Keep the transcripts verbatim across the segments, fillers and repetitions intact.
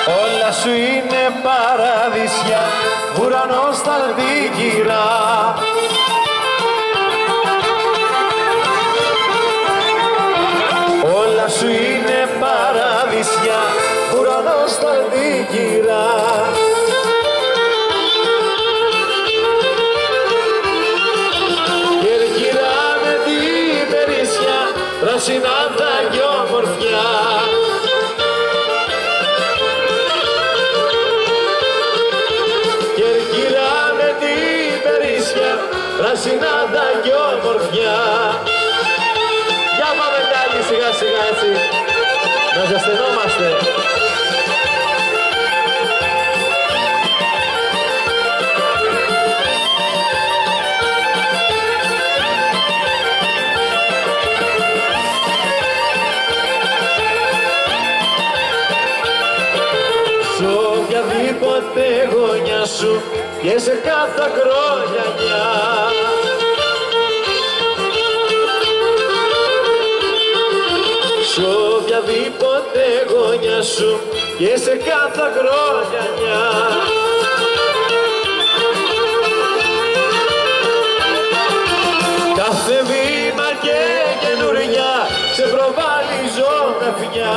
Όλα σου είναι παραδείσια, ουρανός στα δίκυρα. Όλα σου είναι παραδείσια, ουρανός στα δίκυρα. Κερκυρά με την περίσσια, πράσινα τα κι ομορφιά. Κερκυρά με την περίσσια, πράσινα τα κι ομορφιά. Για πάμε πάλι σιγά σιγά έτσι, να ζεσθενόμαστε. Σ' οποιαδήποτε γωνιά σου και σε κάθε ακρογιανιά. Σ' οποιαδήποτε γωνιά σου και σε κάθε ακρογιανιά. Κάθε βήμα και καινούρια σε προβάλλει ζωγραφιά.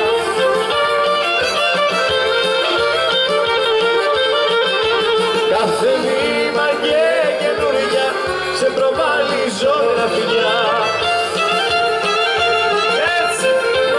Κάθε βήμα και καινούρια σε προβάλλει ζωγραφιά. Έτσι!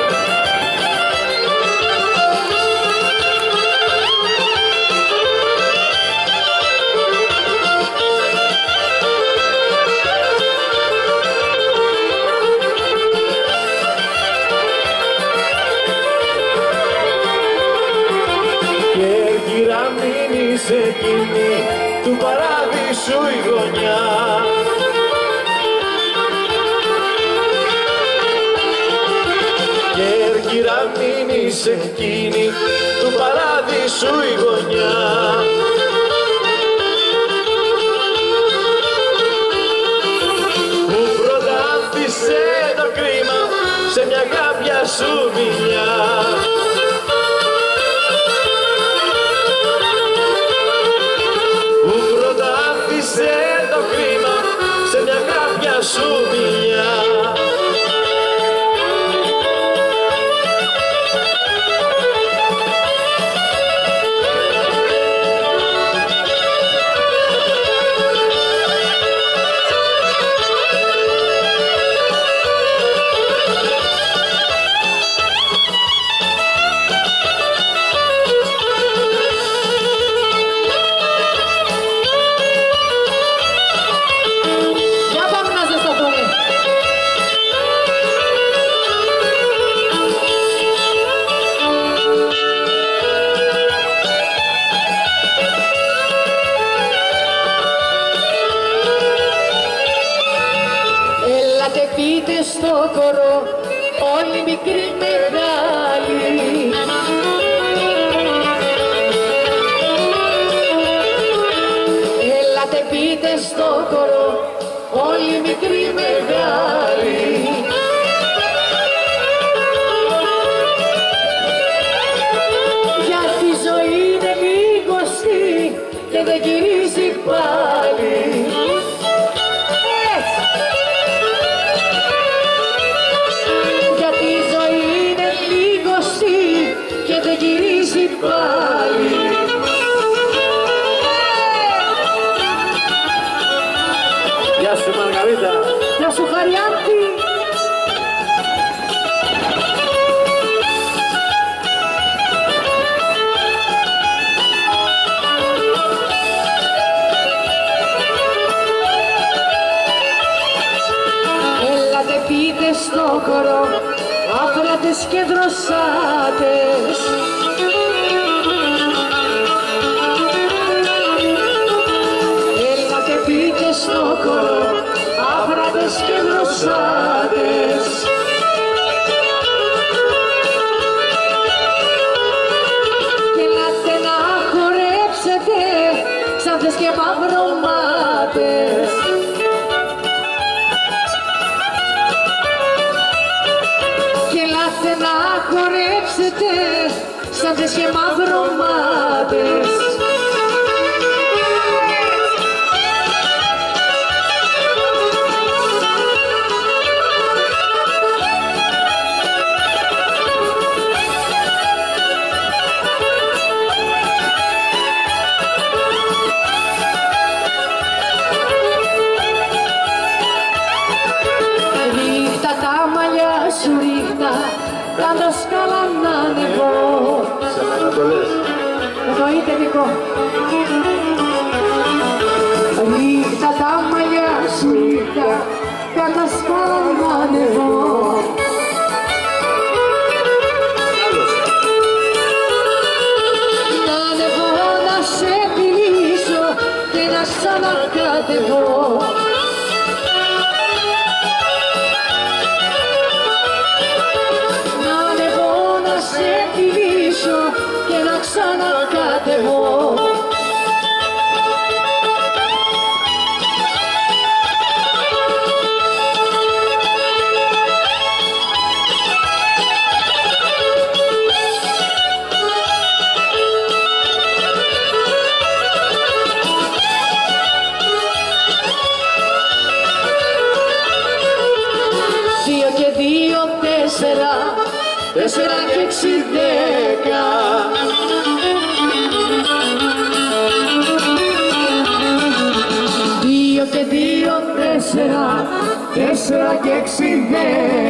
Κέρκυρα μην είσαι εκείνη του παράδεισου η γωνιά. Κέρκυρα μην είσαι εκείνη του παράδεισου η γωνιά. Μου πρωτάθισε το κρίμα σε μια γάπια σου μιλιά. Σε το κρίμα σε μια κάποια σου μιλιά. Πείτε στο χορό όλοι μικροί μεγάλοι. Έλατε πείτε στο χορό όλοι μικροί μεγάλοι. Γιατί η ζωή είναι λίγωστη και δεν γυρίζει πάλι. Δεν γυρίζει πάλι. Γεια σου Μαργαρίτα. Γεια σου Χαριάντη. Έλατε πείτε στο χορό άφρατες και δροσάτες. Έλατε πείτε στο χορό άφρατες και δροσάτες. Και ελάτε να χορέψετε ξάνθες και μαυρομάτες. Και ελάτε να χορέψετε σαν γκρίζες και μαυρομάτες. Ρίχτα τα μαλλιά σου ρίχτα, καν το σκάλα να ανεβώ. Σε μένα το λες. Εννοείται Νικό. Ρίχτα τα μαλλιά σου ρίχτα, καν το σκάλα να ανεβώ. Να ανεβώ να σε φιλήσω και να ξανακατεβώ. Και να ξανακατεβώ. Δύο και δύο τέσσερα, τέσσερα και έξι δέκα. Δύο και δύο τέσσερα, τέσσερα και έξι δέκα.